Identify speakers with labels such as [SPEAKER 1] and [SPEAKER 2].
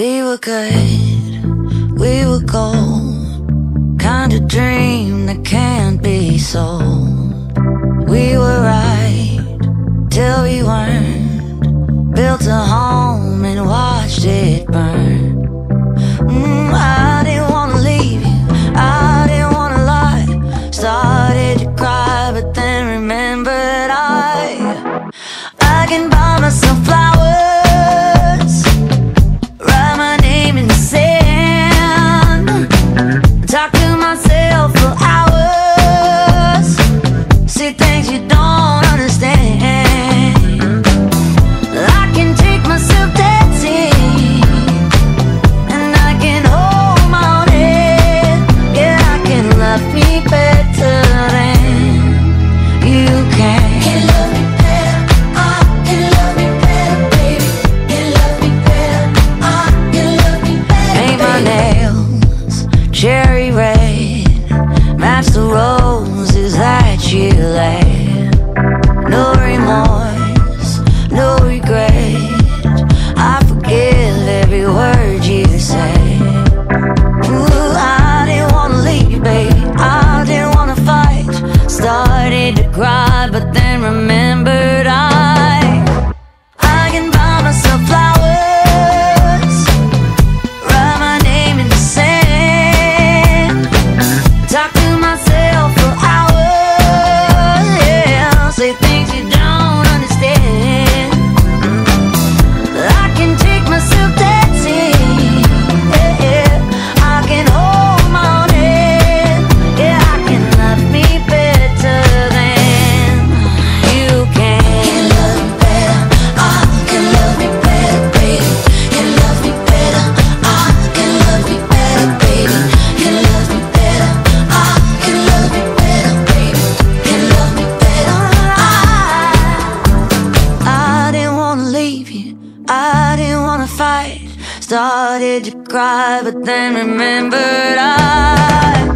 [SPEAKER 1] We were good, we were gold, kind of dream that can't be sold. We were right till we weren't, built a home and watched it burn. I didn't wanna leave you, I didn't wanna lie. Started to cry but then remembered I can buy myself flowers, write my name in the sand, talk to myself for hours, see things you don't understand. I can take myself dancing, and I can hold my own head. Yeah, I can love me better than you can. Can love me better, I can love me better, baby. Can love me better, I can love me better. Paint my nails cherry red, match the roses that you laid. No remorse, no regret, I forgive every word you say. Ooh, I didn't wanna leave, baby, I didn't wanna fight. Started to cry but then remembered I can buy myself flowers, write my name in the sand, talk to myself for hours, yeah, say things you don't understand. I can take myself dancing, yeah, yeah. I can hold my own head, yeah, I can love me better than you can. Can love me better, I can love me better, baby. Can love me better, I can love me better, baby. Can love me better, I can love me better, baby. Can love me better, I didn't wanna leave you, I didn't wanna fight. Started to cry but then remembered